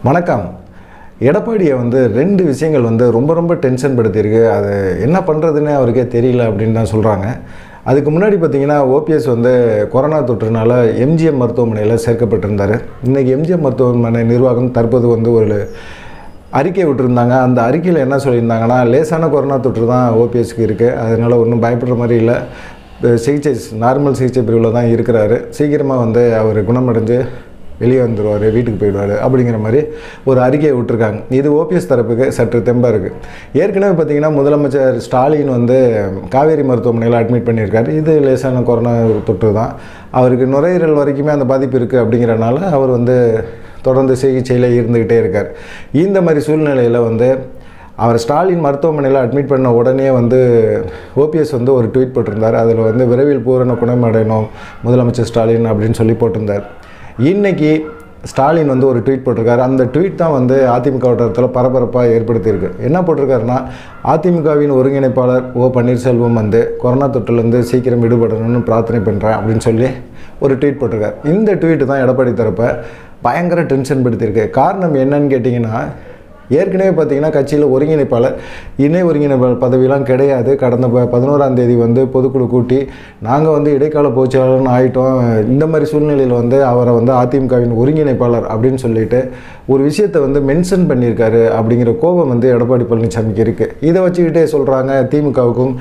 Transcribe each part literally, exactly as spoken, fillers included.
வணக்கம். எடப்பாடியை வந்து ரெண்டு விஷயங்கள் வந்து ரொம்ப ரொம்ப டென்ஷன் படுத்தியிருக்கு. அது என்ன பண்ணுறதுன்னு அவருக்கே தெரியல அப்படின்னு தான் சொல்கிறாங்க. அதுக்கு முன்னாடி பார்த்திங்கன்னா ஓபிஎஸ் வந்து கொரோனா தொற்றுனால எம்ஜிஎம் மருத்துவமனையில் சேர்க்கப்பட்டிருந்தார். இன்றைக்கி எம்ஜிஎம் மருத்துவமனை நிர்வாகம் தற்போது வந்து ஒரு அறிக்கை விட்டுருந்தாங்க. அந்த அறிக்கையில் என்ன சொல்லியிருந்தாங்கன்னா, லேசான கொரோனா தொற்று தான் ஓபிஎஸ்க்கு இருக்குது, அதனால் ஒன்றும் பயப்படுற மாதிரி இல்லை, சிகிச்சை நார்மல் சிகிச்சை பிரிவில் தான் இருக்கிறாரு, சீக்கிரமாக வந்து அவர் குணமடைஞ்சு வெளியே வந்துடுவார், வீட்டுக்கு போயிடுவார் அப்படிங்கிற மாதிரி ஒரு அறிக்கையை விட்டுருக்காங்க. இது ஓபிஎஸ் தரப்புக்கு சற்று தெம்பாக இருக்குது. ஏற்கனவே பார்த்திங்கன்னா முதலமைச்சர் ஸ்டாலின் வந்து காவேரி மருத்துவமனையில் அட்மிட் பண்ணியிருக்காரு. இது லேசான கொரோனா தொற்று தான், அவருக்கு நுரையீரல் வரைக்குமே அந்த பாதிப்பு இருக்குது அப்படிங்கிறனால அவர் வந்து தொடர்ந்து சிகிச்சையில் இருந்துக்கிட்டே இருக்கார். இந்த மாதிரி சூழ்நிலையில் வந்து அவர் ஸ்டாலின் மருத்துவமனையில் அட்மிட் பண்ண உடனே வந்து ஓபிஎஸ் வந்து ஒரு ட்வீட் போட்டிருந்தார். அதில் வந்து விரைவில் பூரண குணமடையணும் முதலமைச்சர் ஸ்டாலின் அப்படின்னு சொல்லி போட்டிருந்தார். இன்றைக்கி ஸ்டாலின் வந்து ஒரு ட்வீட் போட்டிருக்காரு. அந்த ட்வீட் தான் வந்து அதிமுக வட்டாரத்தில் பரபரப்பாக ஏற்படுத்தியிருக்கு. என்ன போட்டிருக்காருன்னா, அதிமுகவின் ஒருங்கிணைப்பாளர் ஓ பன்னீர்செல்வம் வந்து கொரோனா தொற்றுலேருந்து சீக்கிரம் விடுபடணும்னு பிரார்த்தனை பண்ணுறேன் அப்படின்னு சொல்லி ஒரு ட்வீட் போட்டிருக்காரு. இந்த ட்வீட்டு தான் எடப்பாடி தரப்பை பயங்கர டென்ஷன் படுத்தியிருக்கு. காரணம் என்னன்னு கேட்டிங்கன்னா, ஏற்கனவே பார்த்திங்கன்னா கட்சியில் ஒருங்கிணைப்பாளர் இணை ஒருங்கிணைப்பாளர் பதவியெலாம் கிடையாது. கடந்த ப பதினோராம் தேதி வந்து பொதுக்குழு கூட்டி நாங்கள் வந்து இடைக்கால பொதுச்செயலாளர்னு ஆகிட்டோம். இந்த மாதிரி சூழ்நிலையில் வந்து அவரை வந்து அதிமுகவின் ஒருங்கிணைப்பாளர் அப்படின்னு சொல்லிட்டு ஒரு விஷயத்தை வந்து மென்ஷன் பண்ணியிருக்காரு. அப்படிங்கிற கோபம் வந்து எடப்பாடி பழனிசாமிக்கு இருக்குது. இதை வச்சுக்கிட்டே சொல்கிறாங்க, திமுகவுக்கும்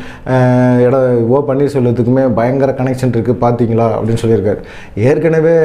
எட ஓ பன்னீர்செல்வத்துக்குமே பயங்கர கனெக்ஷன் இருக்குது பார்த்தீங்களா அப்படின்னு சொல்லியிருக்காரு. ஏற்கனவே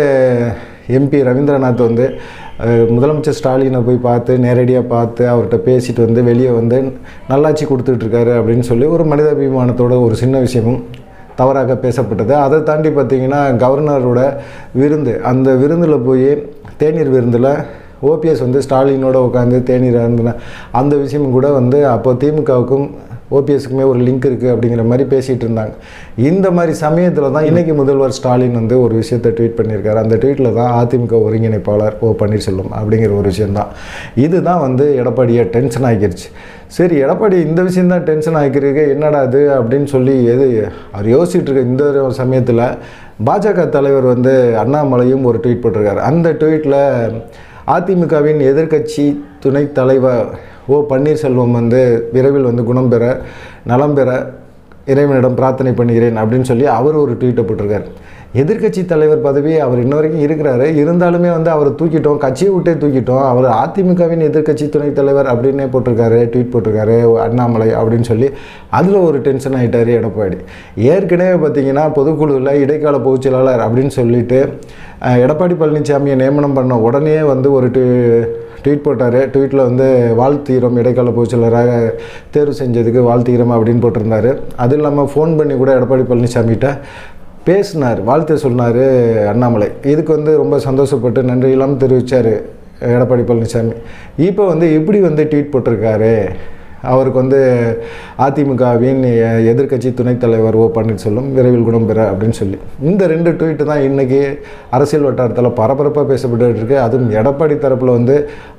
எம்பி ரவீந்திரநாத் வந்து முதலமைச்சர் ஸ்டாலினை போய் பார்த்து நேரடியாக பார்த்து அவர்கிட்ட பேசிட்டு வந்து வெளியே வந்து நல்லாட்சி கொடுத்துட்ருக்காரு அப்படின்னு சொல்லி ஒரு மனிதாபிமானத்தோட ஒரு சின்ன விஷயமும் தவறாக பேசப்பட்டது. அதை தாண்டி பார்த்திங்கன்னா கவர்னரோட விருந்து, அந்த விருந்தில் போய் தேநீர் விருந்தில் ஓபிஎஸ் வந்து ஸ்டாலினோட உட்காந்து தேநீர் அருந்தின அந்த விஷயமும் கூட வந்து அப்போ திமுகவுக்கும் ஓபிஎஸ்க்குமே ஒரு லிங்க் இருக்குது அப்படிங்கிற மாதிரி பேசிகிட்டு இருந்தாங்க. இந்த மாதிரி சமயத்தில் தான் இன்றைக்கி முதல்வர் ஸ்டாலின் வந்து ஒரு விஷயத்தை ட்வீட் பண்ணியிருக்காரு. அந்த ட்வீட்டில் தான் அதிமுக ஒருங்கிணைப்பாளர் ஓ பன்னீர்செல்வம் அப்படிங்கிற ஒரு விஷயந்தான். இதுதான் வந்து எடப்பாடியை டென்ஷன் ஆகிருச்சு. சரி, எடப்பாடி இந்த விஷயந்தான் டென்ஷன் ஆகிக்கிறீங்க, என்னடா அது அப்படின்னு சொல்லி எது அவர் யோசிச்சுட்டு இருக்க இந்த சமயத்தில் பாஜக தலைவர் வந்து அண்ணாமலையும் ஒரு ட்வீட் போட்டிருக்காரு. அந்த ட்வீட்டில் அதிமுகவின் எதிர்க்கட்சி துணைத் தலைவர் ஓ பன்னீர்செல்வம் வந்து விரைவில் வந்து குணம் பெற நலம் பெற இறைவனிடம் பிரார்த்தனை பண்ணுகிறேன் அப்படின்னு சொல்லி அவர் ஒரு ட்வீட்டை போட்டிருக்காரு. எதிர்க்கட்சி தலைவர் பதவி அவர் இன்ன வரைக்கும் இருக்கிறாரு, இருந்தாலுமே வந்து அவரை தூக்கிட்டோம், கட்சியை விட்டே தூக்கிட்டோம், அவர் அதிமுகவின் எதிர்க்கட்சி துணைத் தலைவர் அப்படின்னே போட்டிருக்காரு, ட்வீட் போட்டிருக்காரு அண்ணாமலை அப்படின்னு சொல்லி அதில் ஒரு டென்ஷன் ஆகிட்டார் எடப்பாடி. ஏற்கனவே பார்த்திங்கன்னா பொதுக்குழுவில் இடைக்கால பொதுச்செயலாளர் அப்படின்னு சொல்லிட்டு எடப்பாடி பழனிசாமியை நியமனம் பண்ண உடனே வந்து ஒரு ட்வீட் போட்டார். ட்வீட்டில் வந்து வாழ்த்துகிறோம், இடைக்கால பொதுச்செயலராக தேர்வு செஞ்சதுக்கு வாழ்த்துகிறோம் அப்படின்னு போட்டிருந்தார். அது இல்லாமல் ஃபோன் பண்ணி கூட எடப்பாடி பழனிசாமிகிட்ட பேசினார், வாழ்த்து சொன்னார் அண்ணாமலை. இதுக்கு வந்து ரொம்ப சந்தோஷப்பட்டு நன்றியெல்லாம் தெரிவித்தார் எடப்பாடி பழனிசாமி. இப்போ வந்து இப்படி வந்து ட்வீட் போட்டிருக்காரு, அவருக்கு வந்து அதிமுகவின் எதிர்க்கட்சி துணைத் தலைவர் ஓ பன்னீர்செல்வம் விரைவில் குணம் பெற அப்படின்னு சொல்லி இந்த ரெண்டு ட்வீட்டு தான் இன்றைக்கி அரசியல் வட்டாரத்தில் பரபரப்பாக பேசப்பட்டு இருக்கு. அதுவும் எடப்பாடி தரப்பில் வந்து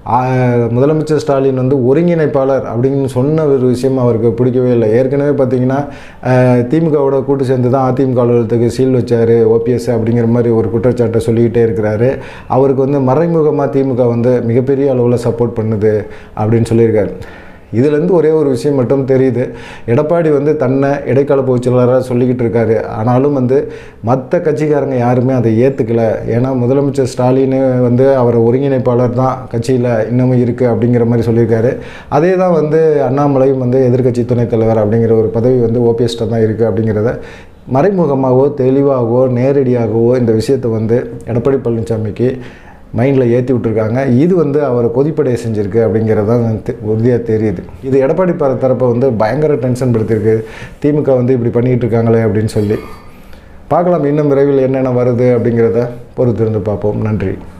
முதலமைச்சர் ஸ்டாலின் வந்து ஒருங்கிணைப்பாளர் அப்படின்னு சொன்ன ஒரு விஷயம் அவருக்கு பிடிக்கவே இல்லை. ஏற்கனவே பார்த்திங்கன்னா திமுகவோட கூட்டு சேர்ந்து தான் அதிமுக அலுவலகத்துக்கு சீல் வச்சார் ஓபிஎஸ் அப்படிங்கிற மாதிரி ஒரு குற்றச்சாட்டை சொல்லிக்கிட்டே இருக்கிறாரு. அவருக்கு வந்து மறைமுகமாக திமுக வந்து மிகப்பெரிய அளவில் சப்போர்ட் பண்ணுது அப்படின்னு சொல்லியிருக்காரு. இதுலேருந்து ஒரே ஒரு விஷயம் மட்டும் தெரியுது, எடப்பாடி வந்து தன்னை இடைக்கால பொதுச்செயலாளராக சொல்லிக்கிட்டு இருக்காரு. ஆனாலும் வந்து மற்ற கட்சிக்காரங்க யாருமே அதை ஏற்றுக்கலை. ஏன்னா முதலமைச்சர் ஸ்டாலின் வந்து அவரை ஒருங்கிணைப்பாளர் தான் கட்சியில் இன்னமும் இருக்குது அப்படிங்கிற மாதிரி சொல்லியிருக்காரு. அதே தான் வந்து அண்ணாமலையும் வந்து எதிர்க்கட்சி துணைத் தலைவர் அப்படிங்கிற ஒரு பதவி வந்து ஓபிஎஸ்ட்ட தான் இருக்குது அப்படிங்கிறத மறைமுகமாகவோ தெளிவாகவோ நேரடியாகவோ இந்த விஷயத்தை வந்து எடப்பாடி பழனிசாமிக்கு மைண்டில் ஏற்றி விட்டுருக்காங்க. இது வந்து அவரை கொதிப்படைய செஞ்சுருக்கு அப்படிங்கிறது தான் உறுதியாக தெரியுது. இது எடப்பாடி தரப்பை வந்து பயங்கர டென்ஷன் படுத்திருக்கு. திமுக வந்து இப்படி பண்ணிகிட்டு இருக்காங்களே அப்படின்னு சொல்லி பார்க்கலாம். இன்னும் விரைவில் என்னென்ன வருது அப்படிங்கிறத பொறுத்திருந்து பார்ப்போம். நன்றி.